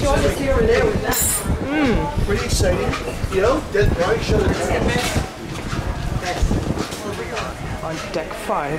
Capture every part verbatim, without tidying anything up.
Mmm. Pretty exciting. You know, dead bright, show the on deck five.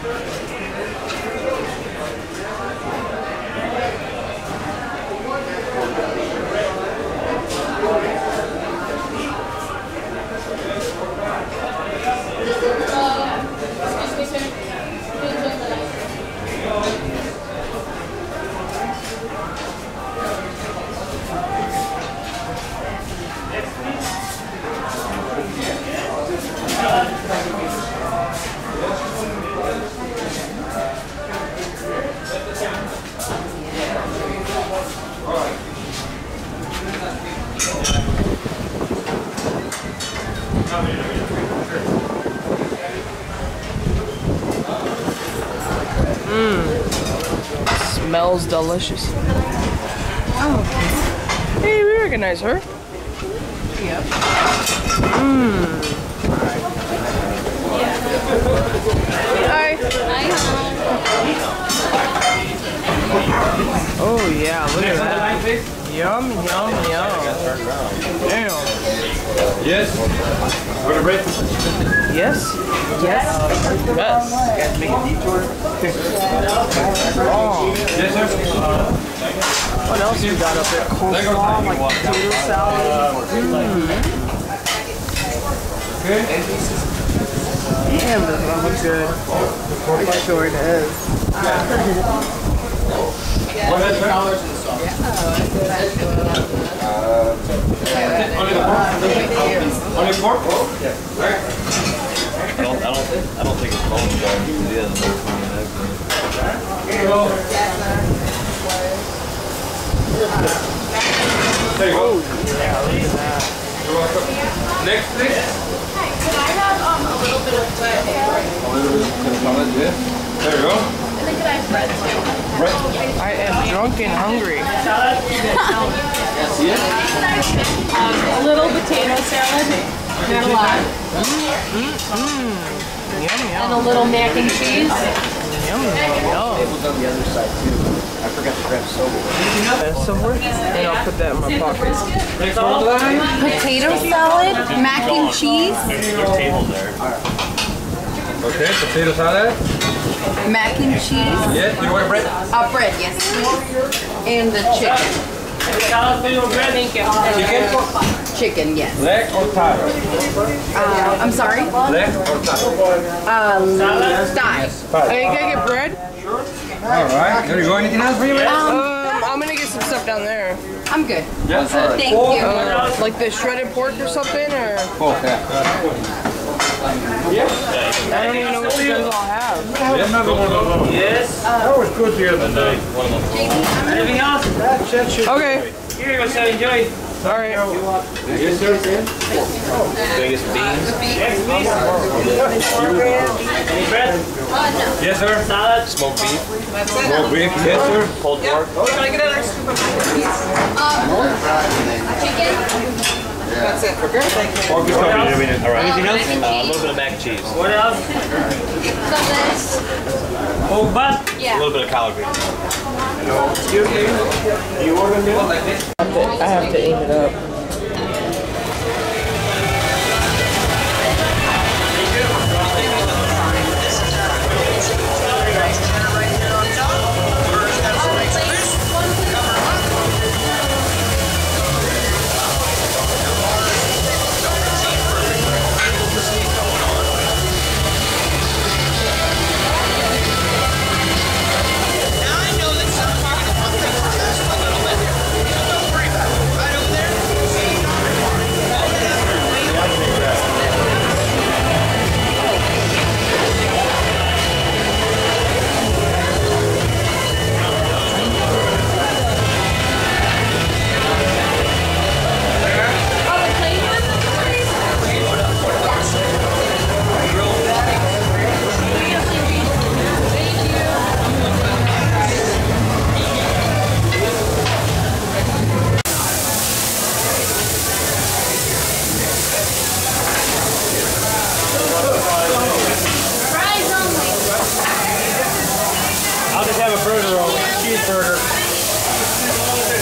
Mmm. Smells delicious. Oh. Hey, we recognize her. Yep. Mmm. Hi. Hi. Oh yeah, look at that. Yum, yum, yum. Damn. Yes. Order bread? Yes. Yes. Yes. Guys make a detour? Oh. Yes, sir. What else you got up there? Coleslaw, like potato salad. Mm. Good. Damn, does that look good? Pretty sure it is. What is it? Only four? Yeah. I don't, I don't, I don't think it's bone dry. Yeah, the there you go. Yeah, look at that. You're welcome. Next, please. Hi, could I have um, a little bit of bread? A little bit of salad, yeah. There you go. And then could I have bread too? Bread. I am drunk and hungry. Um, a little potato salad, not a lot. Mm, mm, mm. Yum, yum. And a little mac and cheese. Yum, yum, yum. Table's on the other side too. I forgot to grab silver. Uh, silver? And I'll put that in my pocket. Potato salad, mac and cheese, There's table there. Okay, potato salad. mac and cheese, Yeah, you want bread? uh, bread, yes, please, and the chicken. Thank you. Chicken? Chicken, yes. Leg or thigh? Uh, I'm sorry? Leg or thigh? Um, thigh. Hey, can I get bread? Alright, there you go. Anything else for you, man? Um, I'm gonna get some stuff down there. I'm good. Yes. Thank you. Uh, like the shredded pork or something, or? Oh, yeah. I don't even know what you guys all have. Yes. That was good the other day. Anything else? Okay. Here you go, so enjoy. Alright. Yes, sir. Biggest beans. Yes, please. Any bread? Yes, sir. Salad? Smoked beef. More beef. Yes, sir. Pulled pork. Can I get another scoop of chicken? That's it. Okay. Pork is coming in a minute. All right. Anything else? Uh, a little bit of mac and cheese. What else? So this, Oh, but? A yeah. little bit of collard greens. Excuse me. You order meal like this? I have to aim it up.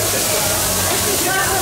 This is not